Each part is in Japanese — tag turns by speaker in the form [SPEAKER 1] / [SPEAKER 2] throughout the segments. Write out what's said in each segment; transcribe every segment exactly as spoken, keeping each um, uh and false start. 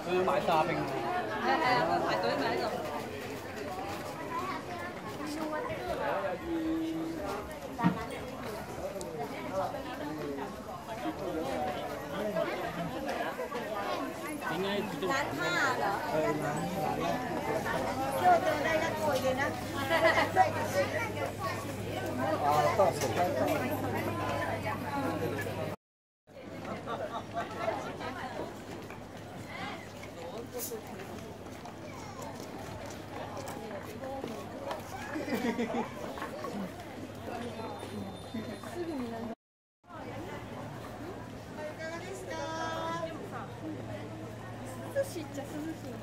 [SPEAKER 1] 就是买沙冰。
[SPEAKER 2] 係係啊，排隊咪喺度。
[SPEAKER 1] 應該
[SPEAKER 3] ร้านผ้าเหรอ
[SPEAKER 1] เออร้านร้านแรก
[SPEAKER 3] โยเดินได้ก็โกยเลยนะ
[SPEAKER 1] อ่าก็สุดท้ายก็
[SPEAKER 3] 涼しいっちゃ涼しい。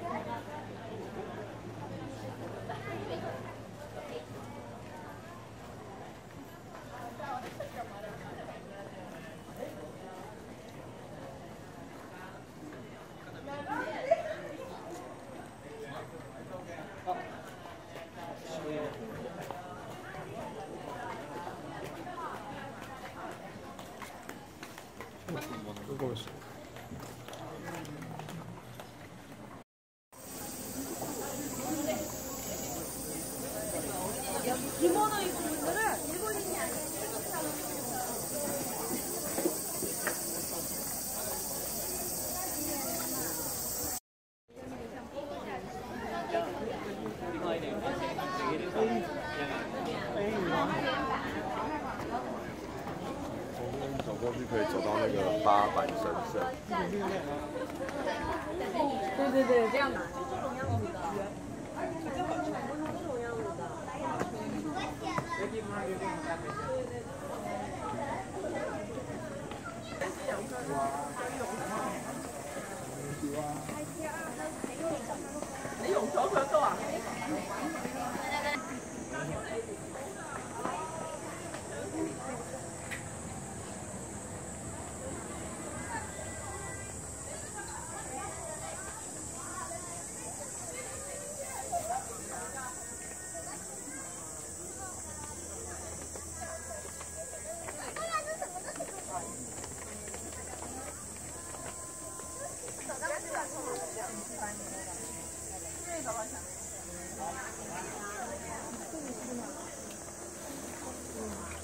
[SPEAKER 1] すごいです。
[SPEAKER 2] 着物입은 분들은 일본인이 아니라 일본 사람이에요.
[SPEAKER 4] 从走过去可以走到那个八坂神社。
[SPEAKER 2] 对对对，这样拿。你用咗佢都啊？
[SPEAKER 3] 嗯。